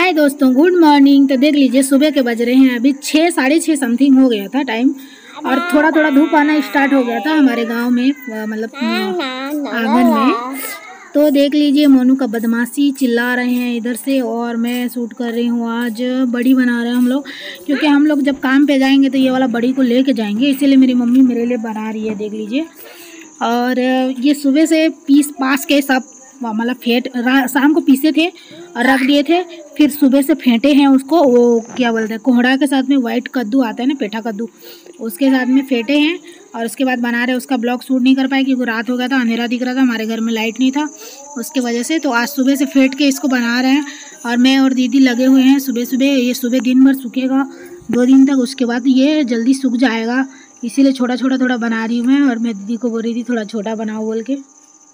हाय दोस्तों, good morning. तो देख लीजिए सुबह के बज रहे हैं अभी 6, 6:30 समथिंग हो गया था टाइम, और थोड़ा थोड़ा धूप आना स्टार्ट हो गया था हमारे गांव में, मतलब आंगन में। तो देख लीजिए मोनू का बदमाशी, चिल्ला रहे हैं इधर से, और मैं शूट कर रही हूँ। आज बड़ी बना रहे हैं हम लोग, क्योंकि हम लोग जब काम पे जाएंगे तो ये वाला बड़ी को लेके जाएंगे, इसीलिए मेरी मम्मी मेरे लिए बना रही है, देख लीजिए। और ये सुबह से पीस पास के सब मतलब शाम को पीसे थे और रख दिए थे, फिर सुबह से फेंटे हैं उसको। वो क्या बोलते हैं, कोहड़ा के साथ में वाइट कद्दू आता है ना, पेठा कद्दू, उसके साथ में फेंटे हैं और उसके बाद बना रहे। उसका ब्लॉग शूट नहीं कर पाए क्योंकि रात हो गया था, अंधेरा दिख रहा था, हमारे घर में लाइट नहीं था उसके वजह से। तो आज सुबह से फेंट के इसको बना रहे हैं और मैं और दीदी लगे हुए हैं सुबह सुबह। ये सुबह दिन भर सूखेगा 2 दिन तक, उसके बाद ये जल्दी सूख जाएगा, इसीलिए छोटा छोटा थोड़ा बना रही हूँ मैं। और मैं दीदी को बोल रही थी थोड़ा छोटा बनाओ बोल के।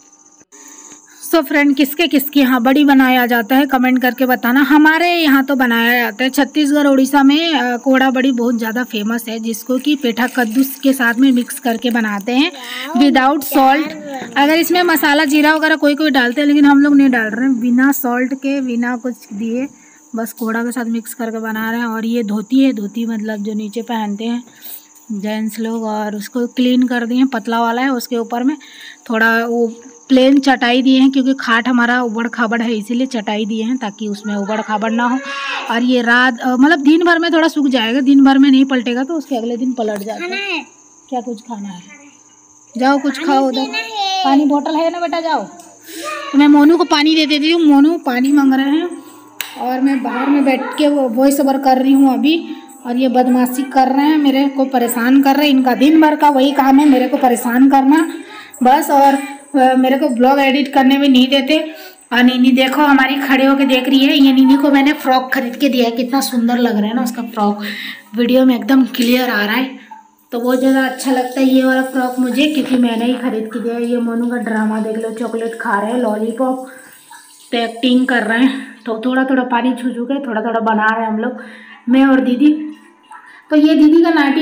सो फ्रेंड, किसके किसके यहाँ बड़ी बनाया जाता है कमेंट करके बताना। हमारे यहाँ तो बनाया जाता है, छत्तीसगढ़ उड़ीसा में कोहड़ा बड़ी बहुत ज़्यादा फेमस है, जिसको कि पेठा कद्दू के साथ में मिक्स करके बनाते हैं विदाउट सॉल्ट। अगर इसमें मसाला जीरा वगैरह कोई कोई डालते हैं, लेकिन हम लोग नहीं डाल रहे हैं, बिना सॉल्ट के बिना कुछ दिए बस कोहड़ा के साथ मिक्स करके बना रहे हैं। और ये धोती है, धोती मतलब जो नीचे पहनते हैं जेंट्स लोग, और उसको क्लीन कर दिए, पतला वाला है। उसके ऊपर में थोड़ा वो प्लेन चटाई दिए हैं, क्योंकि खाट हमारा उबड़ खाबड़ है, इसीलिए चटाई दिए हैं ताकि उसमें उबड़ खाबड़ ना हो। और ये रात मतलब दिन भर में थोड़ा सूख जाएगा, दिन भर में नहीं पलटेगा तो उसके अगले दिन पलट जाता है। क्या कुछ खाना है? जाओ कुछ खाओ, उधर पानी बोतल है ना बेटा, जाओ। तो मैं मोनू को पानी दे देती हूँ, मोनू पानी मांग रहे हैं और मैं बाहर में बैठ के वो वॉइस ओवर कर रही हूँ अभी। और ये बदमाशी कर रहे हैं, मेरे को परेशान कर रहे हैं। इनका दिन भर का वही काम है, मेरे को परेशान करना बस। और मेरे को ब्लॉग एडिट करने में नहीं देते। और नीनी देखो हमारी खड़े होके देख रही है। ये नीनी को मैंने फ्रॉक खरीद के दिया है, कितना सुंदर लग रहा है ना उसका फ्रॉक, वीडियो में एकदम क्लियर आ रहा है। तो बहुत ज़्यादा अच्छा लगता है ये वाला फ्रॉक मुझे, क्योंकि मैंने ही खरीद के दिया है। ये मोनू का ड्रामा देख लो, चॉकलेट खा रहे हैं, लॉलीपॉप तो एक्टिंग कर रहे हैं। तो थोड़ा थोड़ा पानी छू छू के थोड़ा थोड़ा बना रहे हैं हम लोग, मैं और दीदी। तो ये दीदी का नाइटी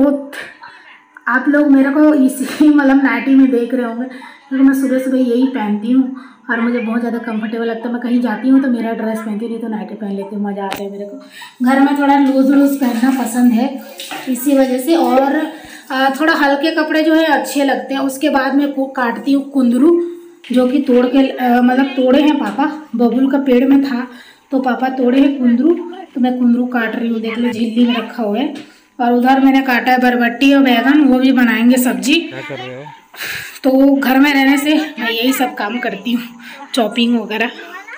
आप लोग मेरे को इसी मतलब नाइटी में देख रहे होंगे, क्योंकि मैं सुबह सुबह यही पहनती हूँ और मुझे बहुत ज़्यादा कंफर्टेबल लगता है। मैं कहीं जाती हूँ तो मेरा ड्रेस पहनती हूँ, नहीं तो नाइटी पहन लेती हूँ, मज़ा आता है मेरे को। घर में थोड़ा लूज लूज पहनना पसंद है इसी वजह से। और थोड़ा हल्के कपड़े जो है अच्छे लगते हैं। उसके बाद मैं काटती हूँ कुंदरू, जो कि तोड़ के मतलब तोड़े हैं पापा, बबुल का पेड़ में था तो पापा तोड़े हैं कुंदरू, तो मैं कुंदरू काट रही हूँ, देख लो झिल्ली में रखा हुआ है। और उधर मैंने काटा है बरबट्टी और बैगन, वो भी बनाएंगे सब्जी। क्या कर रहे हो? तो घर में रहने से मैं यही सब काम करती हूँ, चॉपिंग वगैरह।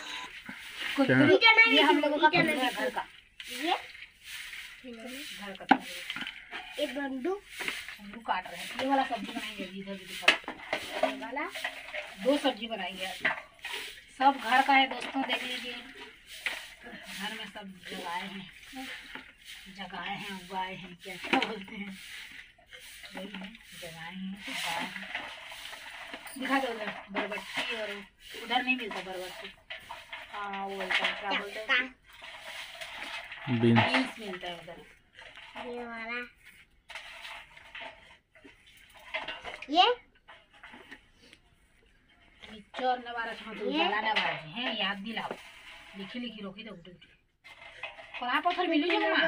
ये हम लोगों का घर का, एक बंदू काट रहे हैं। ये वाला सब्जी बनाएंगे, इधर भी दिखा वाला 2 सब्जी बनाएंगे। सब घर का है दोस्तों, देख लीजिए घर में सब जगाए हैं, उगाए हैं, क्या बोलते हैं, वही है, जगाए हैं, उगाए हैं। दिखा दो उधर बरबट्टी, और उधर नहीं मिलता बरबट्टी, हाँ वो बोलता है, क्या बोलते हैं, बीन्स मिलता है उधर। ये वाला ये मिक्सचर नवारा हैं, याद दिलाओ, लिखी रोकी तो उठी कोना पत्थर मिलू जो ना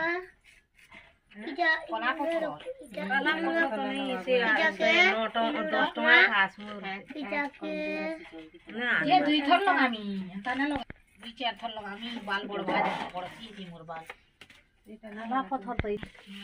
कोना पत्थर वाला तो नहीं, इसे नोट 10 टका फासमुर ना ये 2 थर लगामी तना लगा 2-4 थर लगामी, बाल बड़वा पड़ती थी मोर बाल ना पत्थर तो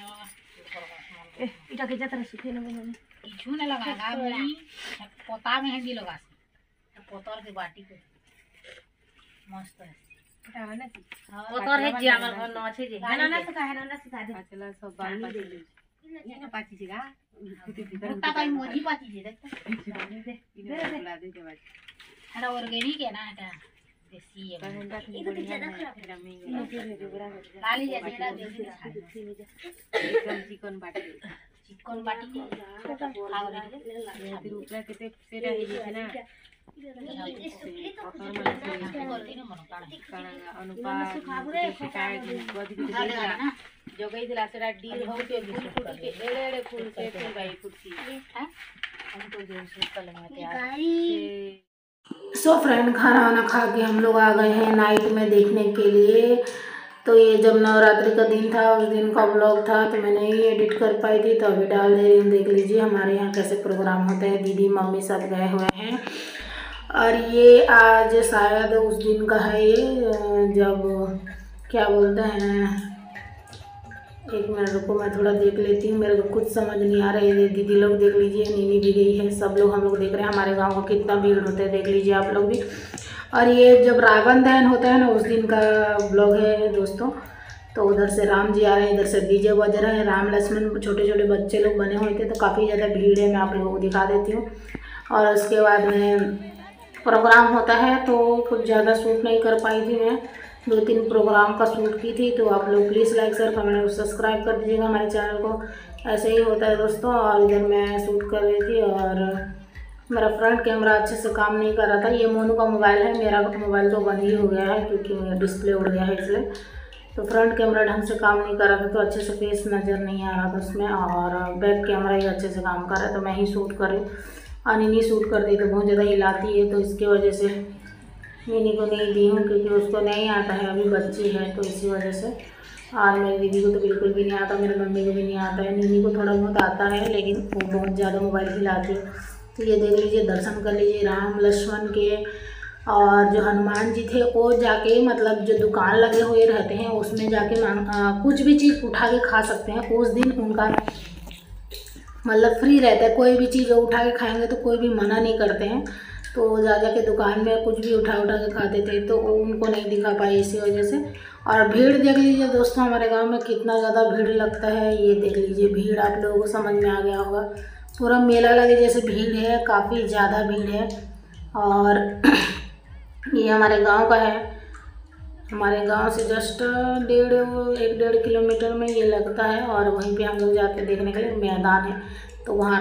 इटा के जतरा सुखे न बने किछु न लगाना मी पोता में हंडी लगा से पोतर के बाटी को मस्त है पोतर है जी हमर घर न छे जे है ना सिखा दे चला सब बाल दे ये ना पाची छेगा कुत्ता का मोजी पाची छे देख इधर बुला दे के बाद हरा ऑर्गेनिक है ना, हटा देसी है, ये तो ज्यादा खराब लाली जैसे ना देसी एकदम चिकन बाटी खाओ रे फिर ऊपर केते सेटा हे जे ना जगई दिला सेटा डी हो के एड़े फूल के फिर भाई कुर्सी है हमको जो से कल में तैयार सो फ्रेंड, खाना वाना खा के हम लोग आ गए हैं नाइट में देखने के लिए। तो ये जब नवरात्रि का दिन था उस दिन का ब्लॉग था, तो मैं नहीं एडिट कर पाई थी, तो अभी डाल दे रही हूँ। देख लीजिए हमारे यहाँ कैसे प्रोग्राम होता है। दीदी मम्मी सब गए हुए हैं। और ये आज शायद उस दिन का है, ये जब क्या बोलते हैं, एक मिनट रुको मैं थोड़ा देख लेती हूँ, मेरे को कुछ समझ नहीं आ रहा है। दीदी लोग देख लीजिए, नीनी भी गई है, सब लोग हम लोग देख रहे हैं। हमारे गांव को कितना भीड़ होता है देख लीजिए आप लोग भी। और ये जब रावण दहन होता है ना उस दिन का ब्लॉग है दोस्तों। तो उधर से राम जी आ रहे हैं, इधर से डीजे बज रहे हैं, राम लक्ष्मण छोटे छोटे बच्चे लोग बने हुए थे, तो काफ़ी ज़्यादा भीड़ है। मैं आप लोगों को दिखा देती हूँ। और उसके बाद में प्रोग्राम होता है, तो कुछ ज़्यादा शूट नहीं कर पाई थी मैं, 2-3 प्रोग्राम का शूट की थी। तो आप लोग प्लीज़ लाइक शेयर कमेंट और सब्सक्राइब कर दीजिएगा हमारे चैनल को। ऐसे ही होता है दोस्तों। और इधर मैं शूट कर रही थी और मेरा फ्रंट कैमरा अच्छे से काम नहीं कर रहा था। ये मोनू का मोबाइल है, मेरा मोबाइल तो बंद ही हो गया है क्योंकि मेरा डिस्प्ले उड़ गया है, इसलिए तो फ्रंट कैमरा ढंग से काम नहीं कर रहा था, तो अच्छे से फेस नज़र नहीं आ रहा था उसमें। और बैक कैमरा ही अच्छे से काम कर रहा है, तो मैं ही शूट कर रही। अनिनी शूट कर दी तो बहुत ज़्यादा हिलाती है, तो इसकी वजह से नीनी को नहीं दी हूँ क्योंकि उसको नहीं आता है, अभी बच्ची है, तो इसी वजह से। और मेरी दीदी को तो बिल्कुल भी नहीं आता, मेरी मम्मी को भी नहीं आता है। नीनी को थोड़ा बहुत आता है, लेकिन वो बहुत ज़्यादा मोबाइल हिलाती है। तो ये देख लीजिए, दर्शन कर लीजिए राम लक्ष्मण के। और जो हनुमान जी थे वो जाके मतलब जो दुकान लगे हुए रहते हैं उसमें जाके कुछ भी चीज़ उठा के खा सकते हैं। उस दिन उनका मतलब फ्री रहता है, कोई भी चीज़ उठा के खाएंगे तो कोई भी मना नहीं करते हैं। तो जा के दुकान में कुछ भी उठा के खाते थे, तो वो उनको नहीं दिखा पाई इसी वजह से। और भीड़ देख लीजिए दोस्तों, हमारे गांव में कितना ज़्यादा भीड़ लगता है। ये देख लीजिए भीड़, आप लोगों को समझ में आ गया होगा, पूरा मेला लगे जैसे भीड़ है, काफ़ी ज़्यादा भीड़ है। और ये हमारे गांव का है, हमारे गांव से जस्ट 1.5 किलोमीटर में ये लगता है। और वहीं पे हम लोग जाते देखने के लिए, मैदान है, तो वहाँ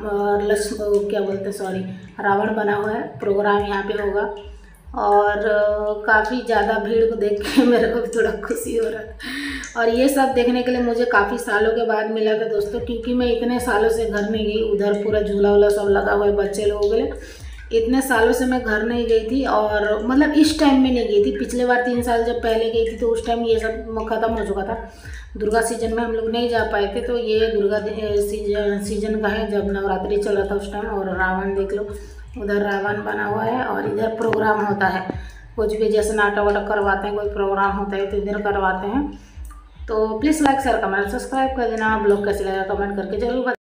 रावण बना हुआ है, प्रोग्राम यहाँ पे होगा। और काफ़ी ज़्यादा भीड़ को देख के मेरे को भी थोड़ा खुशी हो रहा था। और ये सब देखने के लिए मुझे काफ़ी सालों के बाद मिला था दोस्तों, क्योंकि मैं इतने सालों से घर नहीं गई। उधर पूरा झूला वूला सब लगा हुआ है बच्चे लोगों के लिए, इतने सालों से मैं घर नहीं गई थी। और मतलब इस टाइम में नहीं गई थी, पिछले बार 3 साल जब पहले गई थी तो उस टाइम ये सब ख़त्म हो चुका था। दुर्गा सीजन में हम लोग नहीं जा पाए थे, तो ये दुर्गा सीजन का है जब नवरात्रि चल रहा था उस टाइम। और रावण देख लो, उधर रावण बना हुआ है और इधर प्रोग्राम होता है। कुछ भी जैसे नाटक वाटक करवाते हैं, कोई प्रोग्राम होता है तो इधर करवाते हैं। तो please like share comment subscribe कर देना। ब्लॉग कैसे लगा कमेंट करके जरूर